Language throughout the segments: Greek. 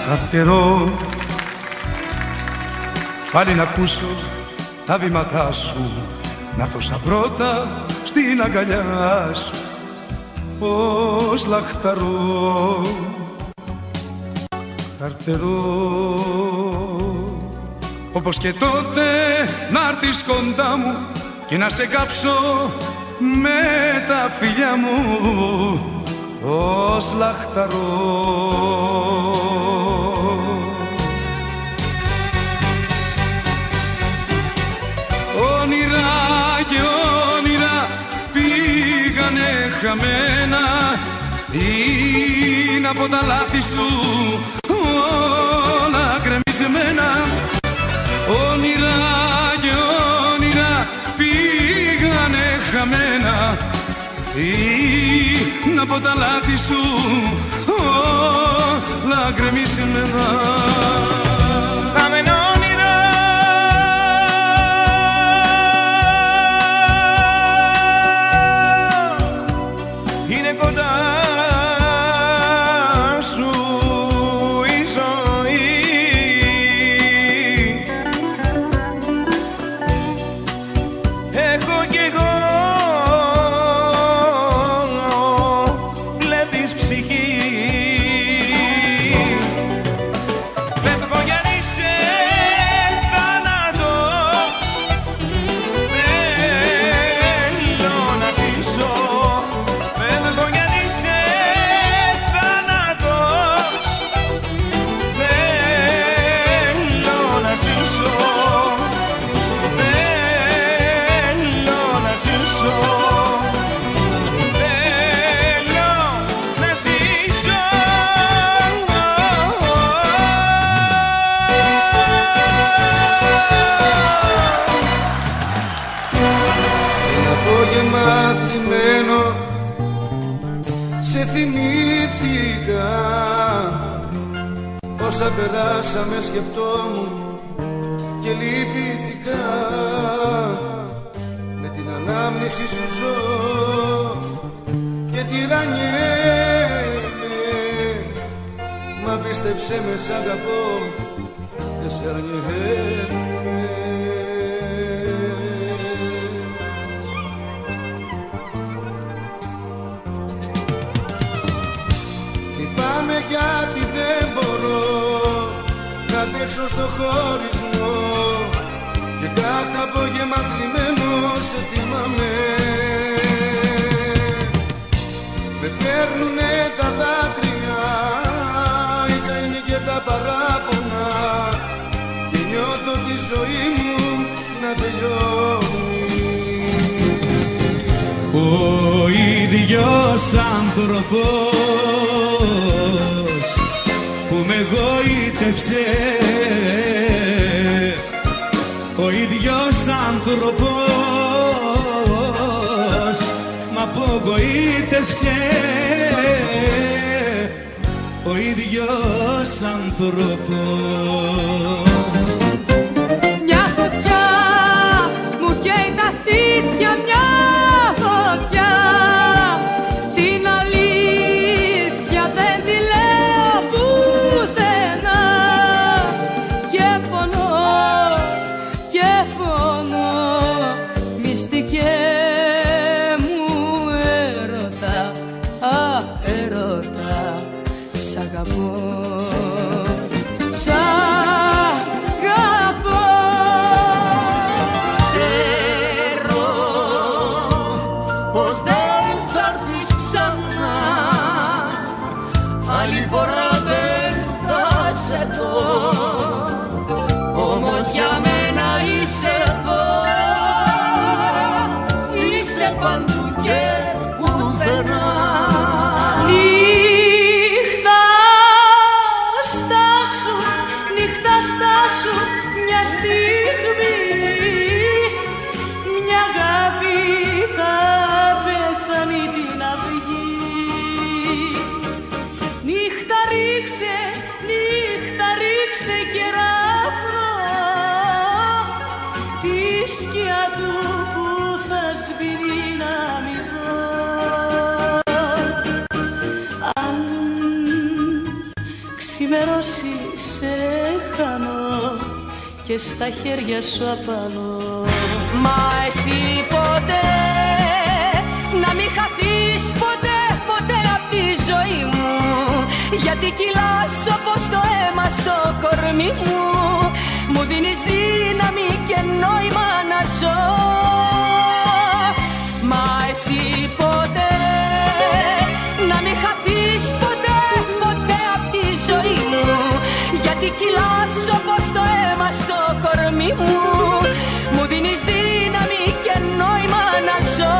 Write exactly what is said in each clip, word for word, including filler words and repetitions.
Καρτερό, πάλι να ακούσω τα βήματά σου, να έρθω σαν πρώτα στην αγκαλιά σου, πως λαχταρώ. Καρτερό, όπως και τότε να έρθεις κοντά μου και να σε κάψω με τα φιλιά μου, πως λαχταρώ. Όνειρα και όνειρα πήγανε χαμένα, είναι από τα λάθη σου όλα γκρεμισμένα. Όνειρα και όνειρα πήγανε χαμένα, είναι από τα λάθη σου όλα γκρεμισμένα. Χαμένα όνειρα, είναι κοντά σου η ζωή. Έχω κι εγώ βλέπεις ψυχή. Φεύγω για να είσαι θάνατος, θέλω να ζήσω. Φεύγω για να είσαι θάνατος, θέλω να ζήσω. Θέλω να ζήσω. Θέλω να ζήσω. Ένα απόγευμα θλιμμένο σε θυμήθηκα, όσα περάσαμε σκεπτόμουν και λυπήθηκα. Με την ανάμνηση σου ζω και τυραννιέμαι, μα πίστεψέ με σ' αγαπώ και σε αρνιέμαι. Λυπάμαι γιατί δεν μπορώ να αντέξω στο χωρισμό και κάθε απόγευμα θλιμμένο σε θυμάμαι. Με παίρνουνε τα δάκρυα, οι καημοί και τα παράπονα και νιώθω τη ζωή μου να τελειώνει. Ο ίδιος άνθρωπος που με γοήτευσε, ο ίδιος άνθρωπος μ' απογοήτευσε, ο ίδιος άνθρωπος. Μια φωτιά μου καίει τα στήθια, μια φωτιά. Την αλήθεια δεν τη λέω πουθενά. Και πονώ, και πονώ, μυστικέ μου έρωτα. Α, έρωτα, σ' αγαπώ. Σ' αγαπώ. Ξέρω πως δεν θα έρθεις ξανά, άλλη φορά δεν θα σε δω, όμως για μένα είσαι εδώ, είσαι παντού και πουθενά. Νύχτα στάσου, νύχτα στάσου μια στιγμή, μια αγάπη θα πεθάνει την αυγή. Νύχτα ρίξε, νύχτα ρίξε κεράφρο, τη σκιά του που θα σβήνει να μη δω. Αν ξημερώσει σε χάνω και στα χέρια σου απάνω. Μα εσύ ποτέ να μην χαθείς ποτέ, ποτέ απ' τη ζωή μου, γιατί κυλάς όπως το αίμα στο κορμί μου. Μου δίνεις δύναμη και νόημα να ζω. Μα εσύ ποτέ να μην χαθείς ποτέ, ποτέ απ' τη ζωή μου, γιατί κυλάς όπως το αίμα στο κορμί μου. Μου δίνεις δύναμη και νόημα να ζω.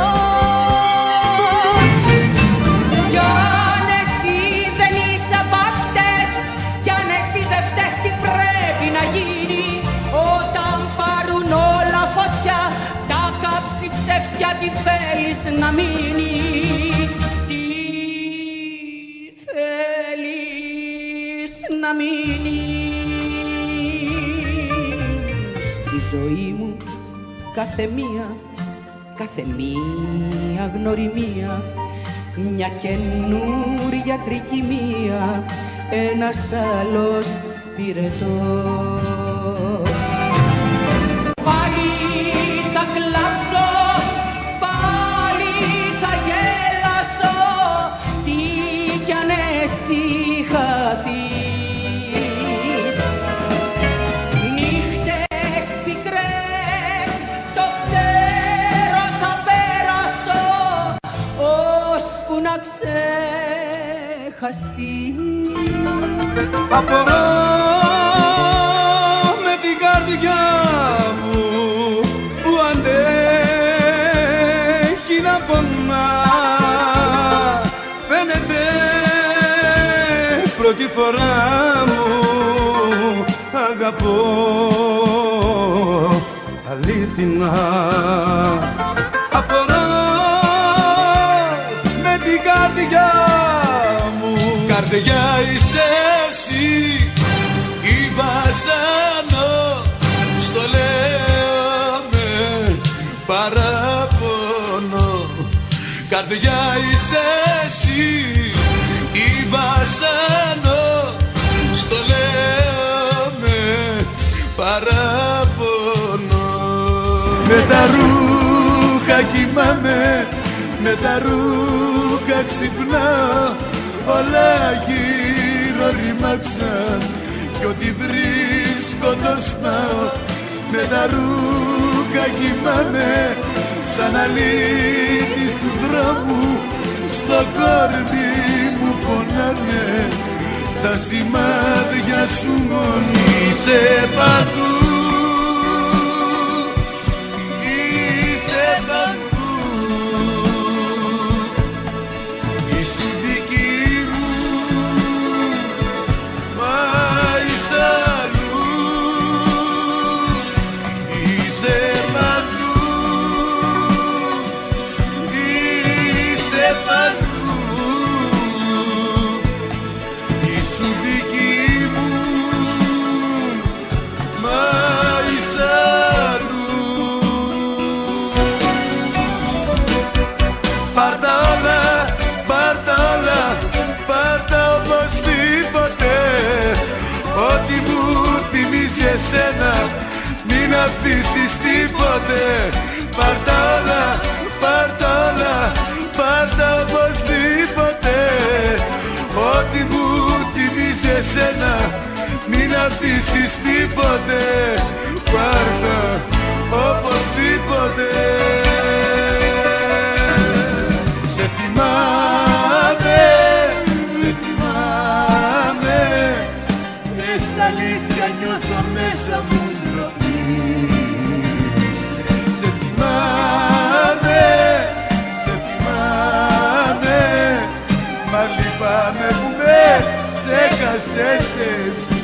Κι αν εσύ δεν είσαι απ' αυτές, κι αν εσύ δεν φταίς, τι πρέπει να γίνει όταν πάρουν όλα φωτιά, τα κάψει ψεύτια, τι θέλεις να μείνει, τι θέλεις να μείνει. Στη ζωή μου κάθε μία, κάθε μία γνωριμία, μια καινούρια τρικυμία, ένας άλλος πυρετός. Πάλι θα κλάψω, πάλι θα γέλασω, τι κι αν εσύ χαθείς. Νύχτες πικρές, το ξέρω θα πέρασω, ώσπου να ξεχαστείς. Απορώ με την καρδιά μου που αντέχει να πονά. Φαίνεται πρώτη φορά μου αγαπώ αλήθινα. Απορώ με την καρδιά μου. Καρδιά είσαι εσύ, η βασανό, στο λέω με παραπονό. Καρδιά είσαι εσύ, η βασανό, στο λέω με παραπονό. Με τα ρούχα κοιμάμαι, με τα ρούχα ξυπνάω, όλα γύρω ρημάξαν κι ό,τι βρίσκω το σπάω. Με τα ρούχα κοιμάμαι σαν αλήτης του δρόμου, στο κόρμι μου πονάνε τα σημάδια σου μόνο. Είσαι παντού, είσαι παντού, είσαι δική μου, μα είσαι αλλού. Είσαι παντού, είσαι παντού, είσαι δική μου, μα είσαι αλλού. Πάρτα όλα, πάρτα όλα, πάρτα οπωσδήποτε, ό,τι μου θυμίζει εσένα μην αφήσεις τίποτε. Πάρτα όλα, πάρτα όλα, πάρτα οπωσδήποτε, ό,τι μου θυμίζει εσένα μην αφήσεις τίποτε. Πάρτα οπωσδήποτε. Σε θυμάμαι, σε θυμάμαι, και στα αλήθεια νιώθω μέσα μου ντροπή. Σε θυμάμαι, σε θυμάμαι, μα λυπάμαι που με ξέχασες εσύ.